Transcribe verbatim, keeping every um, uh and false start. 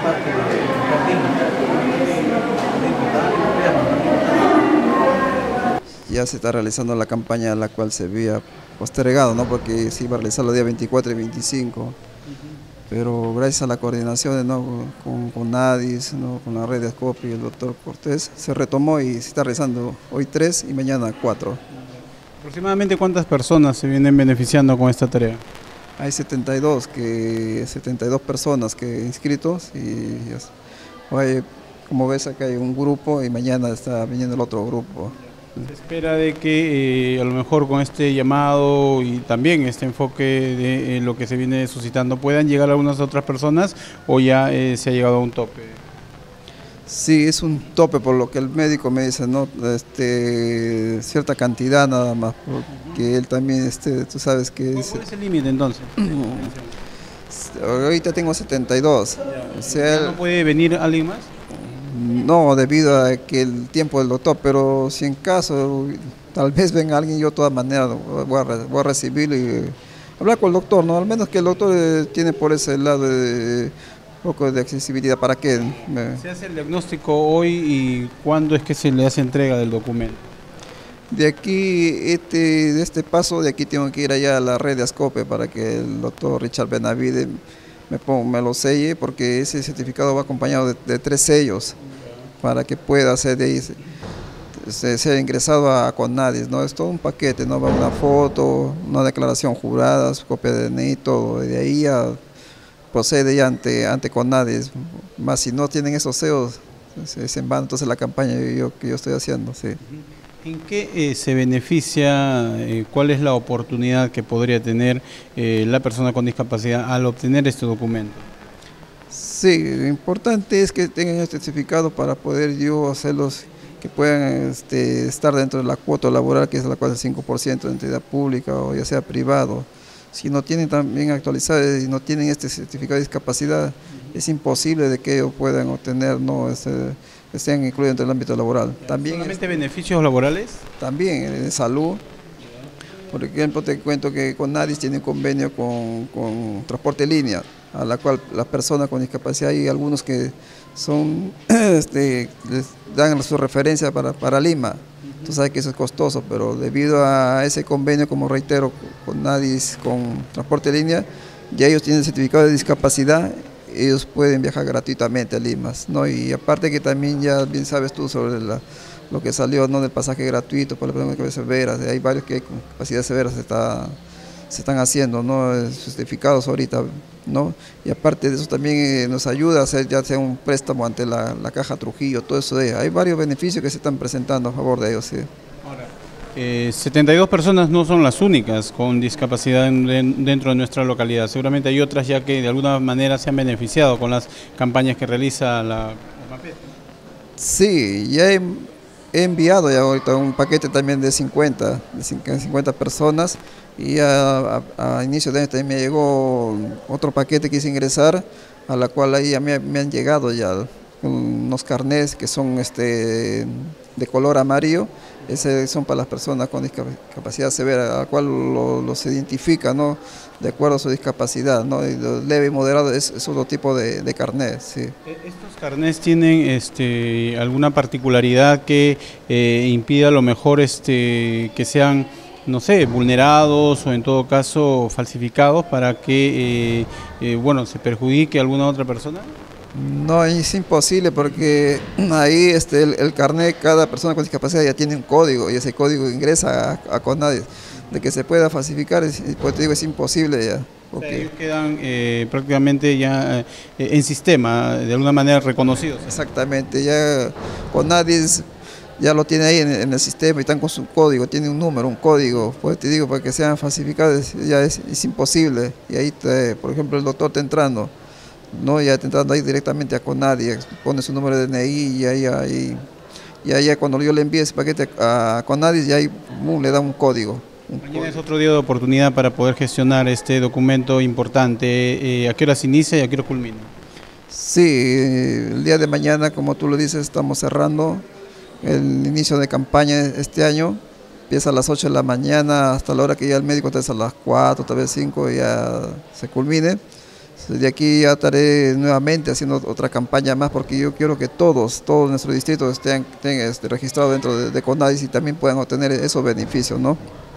parte del jardín. Ya se está realizando la campaña a la cual se había postergado, ¿no? Porque se iba a realizar los días veinticuatro y veinticinco, pero gracias a la coordinación, ¿no? con, con NADIS, ¿no? Con la red de Ascope y el doctor Cortés, se retomó y se está realizando hoy tres y mañana cuatro. ¿Aproximadamente cuántas personas se vienen beneficiando con esta tarea? Hay setenta y dos, que, setenta y dos personas que inscritos y ya, hoy, como ves acá hay un grupo y mañana está viniendo el otro grupo. Se espera de que eh, a lo mejor con este llamado y también este enfoque de eh, lo que se viene suscitando puedan llegar a algunas otras personas, o ya eh, se ha llegado a un tope. Sí, es un tope por lo que el médico me dice, ¿no? Este, cierta cantidad nada más, porque él también, este, tú sabes que... ¿Cuál, es, cuál es el límite entonces? ahorita tengo setenta y dos. O sea, ¿No puede venir alguien más? no, debido a que el tiempo del doctor, pero si en caso, tal vez venga alguien, yo de todas maneras voy a, voy a recibirlo y hablar con el doctor, ¿no? Al menos que el doctor eh, tiene por ese lado de, un poco de accesibilidad. ¿Para qué? Me... ¿Se hace el diagnóstico hoy y cuándo es que se le hace entrega del documento? De aquí, este, de este paso, de aquí tengo que ir allá a la red de Ascope para que el doctor Richard Benavide me, ponga, me lo selle, porque ese certificado va acompañado de, de tres sellos para que pueda ser de ahí, se, ser ingresado a CONADIS, ¿no? Es todo un paquete, ¿no? Va una foto, una declaración jurada, su copia de D N I, todo, y de ahí ya procede ya ante, ante CONADIS. Más si no tienen esos sellos, se, se en vano entonces la campaña yo, que yo estoy haciendo, sí. ¿En qué eh, se beneficia, eh, cuál es la oportunidad que podría tener eh, la persona con discapacidad al obtener este documento? Sí, lo importante es que tengan este certificado para poder yo hacerlos que puedan este, estar dentro de la cuota laboral, que es la cual es el cinco por ciento de entidad pública o ya sea privado. Si no tienen también actualizado y no tienen este certificado de discapacidad, es imposible de que ellos puedan obtener, no, este, estén incluidos dentro del ámbito laboral. También ¿Solamente beneficios laborales? También en salud. Por ejemplo, te cuento que CONADIS tiene un convenio con, con Transporte Línea, a la cual las personas con discapacidad, hay algunos que son, este, les dan su referencia para, para Lima. Tú sabes que eso es costoso, pero debido a ese convenio, como reitero, CONADIS con Transporte Línea, ya ellos tienen certificado de discapacidad, ellos pueden viajar gratuitamente a Lima, ¿no? Y aparte que también ya bien sabes tú sobre la, lo que salió, ¿no? Del pasaje gratuito para las personas con severas, hay varios que hay con capacidad severa, se, está, se están haciendo, ¿no? Certificados ahorita, ¿no? Y aparte de eso también eh, nos ayuda a hacer ya sea un préstamo ante la, la Caja Trujillo, todo eso, eh. hay varios beneficios que se están presentando a favor de ellos, sí. Ahora, eh, setenta y dos personas no son las únicas con discapacidad en, en, dentro de nuestra localidad, seguramente hay otras ya que de alguna manera se han beneficiado con las campañas que realiza la OMAPET. Sí, ya he, he enviado ya ahorita un paquete también de cincuenta, de cincuenta personas, y a, a, a inicio de año también me llegó otro paquete que quise ingresar, a la cual ahí ya me, me han llegado ya unos carnés que son este, de color amarillo. Ese son para las personas con discapacidad severa, a la cual los lo se identifica, ¿no? De acuerdo a su discapacidad, ¿no? Y leve y moderado es, es otro tipo de, de carnet, sí. ¿Estos carnés tienen este, alguna particularidad que eh, impida a lo mejor este, que sean, no sé, vulnerados o en todo caso falsificados para que eh, eh, bueno, se perjudique a alguna otra persona? No, es imposible porque ahí este, el, el carnet, cada persona con discapacidad ya tiene un código y ese código ingresa a, a CONADIS. De que se pueda falsificar, es, pues te digo, es imposible ya. Okay. O sea, ellos quedan eh, prácticamente ya eh, en sistema, de alguna manera reconocidos. Exactamente, ya CONADIS ya lo tiene ahí en, en el sistema y están con su código, tiene un número, un código, pues te digo, para que sean falsificados ya es, es imposible. Y ahí, te, por ejemplo, el doctor está entrando, no, ya está entrando ahí directamente a CONADIS, pone su número de D N I y ahí, ahí, y ahí cuando yo le envíe ese paquete a CONADIS, ya ahí boom, le da un código. Mañana es otro día de oportunidad para poder gestionar este documento importante. Eh, ¿A qué hora se inicia y a qué hora culmina? Sí, el día de mañana, como tú lo dices, estamos cerrando el inicio de campaña este año. Empieza a las ocho de la mañana hasta la hora que ya el médico está a las cuatro, tal vez cinco, y ya se culmine. De aquí ya estaré nuevamente haciendo otra campaña más, porque yo quiero que todos, todos nuestros distritos estén, estén este, registrados dentro de, de CONADIS y también puedan obtener esos beneficios, ¿no?